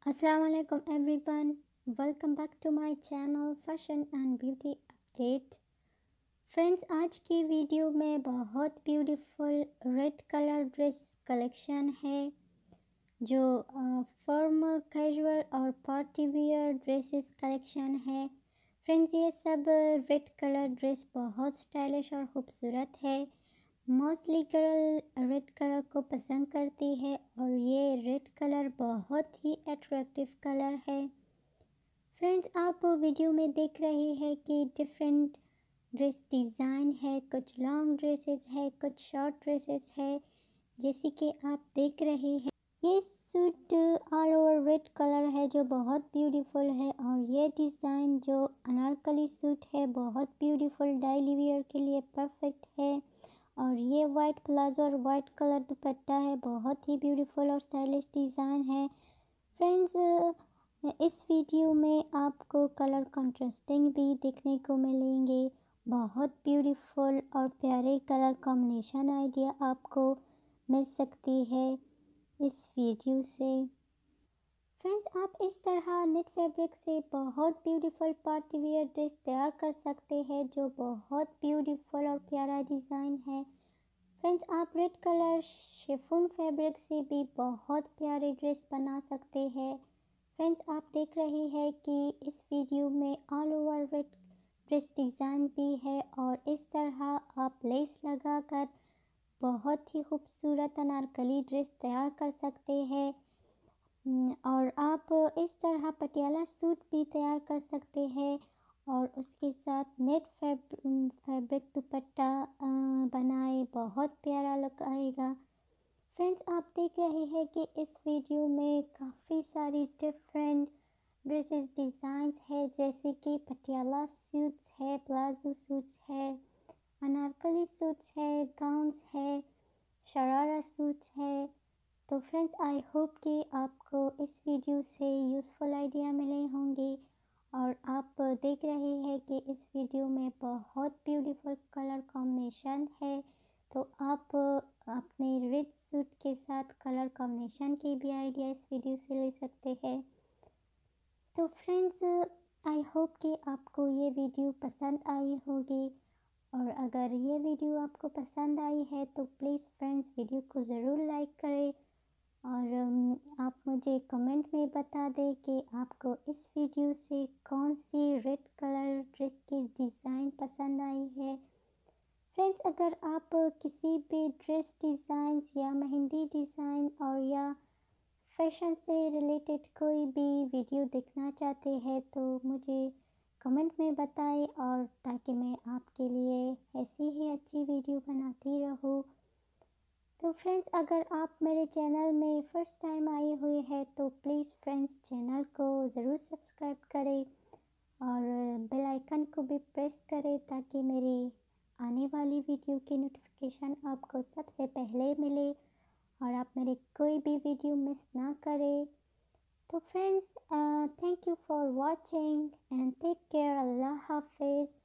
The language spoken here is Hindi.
Assalamu alaikum everyone. Welcome back to my channel Fashion and Beauty Update. Friends, आज की वीडियो में बहुत beautiful red colour dress collection है जो फॉर्मल, कैजुअल और पार्टी वियर ड्रेसेस कलेक्शन है। फ्रेंड्स, ये सब रेड कलर ड्रेस बहुत स्टाइलिश और खूबसूरत है। मोस्टली गर्ल रेड कलर को पसंद करती है और ये रेड कलर बहुत ही अट्रैक्टिव कलर है। फ्रेंड्स, आप वीडियो में देख रहे हैं कि डिफरेंट ड्रेस डिज़ाइन है, कुछ लॉन्ग ड्रेसेस है, कुछ शॉर्ट ड्रेसेस है। जैसे कि आप देख रहे हैं, ये suit all over red colour है जो बहुत ब्यूटीफुल है। और ये डिज़ाइन जो अनारकली सूट है बहुत ब्यूटीफुल, डेली वियर के लिए परफेक्ट है। और ये वाइट प्लाजो और वाइट कलर दुपट्टा है, बहुत ही ब्यूटीफुल और स्टाइलिश डिज़ाइन है। फ्रेंड्स, इस वीडियो में आपको कलर कंट्रास्टिंग भी देखने को मिलेंगे। बहुत ब्यूटीफुल और प्यारे कलर कॉम्बिनेशन आइडिया आपको मिल सकती है इस वीडियो से। फ्रेंड्स, आप इस तरह नेट फैब्रिक से बहुत ब्यूटीफुल पार्टी वियर ड्रेस तैयार कर सकते हैं जो बहुत ब्यूटीफुल और प्यारा डिज़ाइन है। फ्रेंड्स, आप रेड कलर शिफॉन फैब्रिक से भी बहुत प्यारे ड्रेस बना सकते हैं। फ्रेंड्स, आप देख रहे हैं कि इस वीडियो में all over red dress design भी है और इस तरह आप लेस लगाकर बहुत ही खूबसूरत अनारकली ड्रेस तैयार कर सकते हैं। और आप इस तरह पटियाला सूट भी तैयार कर सकते हैं और उसके साथ नेट फैब्रिक दुपट्टा बनाए, बहुत प्यारा लुक आएगा। फ्रेंड्स, आप देख रहे हैं कि इस वीडियो में काफ़ी सारी डिफरेंट ड्रेसेस डिज़ाइंस है, जैसे कि पटियाला सूट्स है, प्लाजो सूट्स है, अनारकली सूट्स है, गाउन्स है, शरारा सूट्स है। तो फ्रेंड्स, आई होप कि आपको इस वीडियो से यूज़फुल आइडिया मिले होंगे। और आप देख रहे हैं कि इस वीडियो में बहुत ब्यूटीफुल कलर कॉम्बिनेशन है, तो आप अपने रिच सूट के साथ कलर कॉम्बिनेशन की भी आइडिया इस वीडियो से ले सकते हैं। तो फ्रेंड्स, आई होप कि आपको ये वीडियो पसंद आई होगी। और अगर ये वीडियो आपको पसंद आई है तो प्लीज़ फ्रेंड्स, वीडियो को ज़रूर लाइक करें और आप मुझे कमेंट में बता दें कि आपको इस वीडियो से कौन सी रेड कलर ड्रेस की डिज़ाइन पसंद आई है। फ्रेंड्स, अगर आप किसी भी ड्रेस डिज़ाइंस या मेहंदी डिज़ाइन और या फैशन से रिलेटेड कोई भी वीडियो देखना चाहते हैं तो मुझे कमेंट में बताएं, और ताकि मैं आपके लिए ऐसी ही अच्छी वीडियो बनाती रहूं। तो फ्रेंड्स, अगर आप मेरे चैनल में फ़र्स्ट टाइम आए हुए हैं तो प्लीज़ फ्रेंड्स, चैनल को ज़रूर सब्सक्राइब करें और बेल आइकन को भी प्रेस करें ताकि मेरी आने वाली वीडियो की नोटिफिकेशन आपको सबसे पहले मिले और आप मेरे कोई भी वीडियो मिस ना करें। तो friends, thank you for watching and take care. Allah हाफिज़।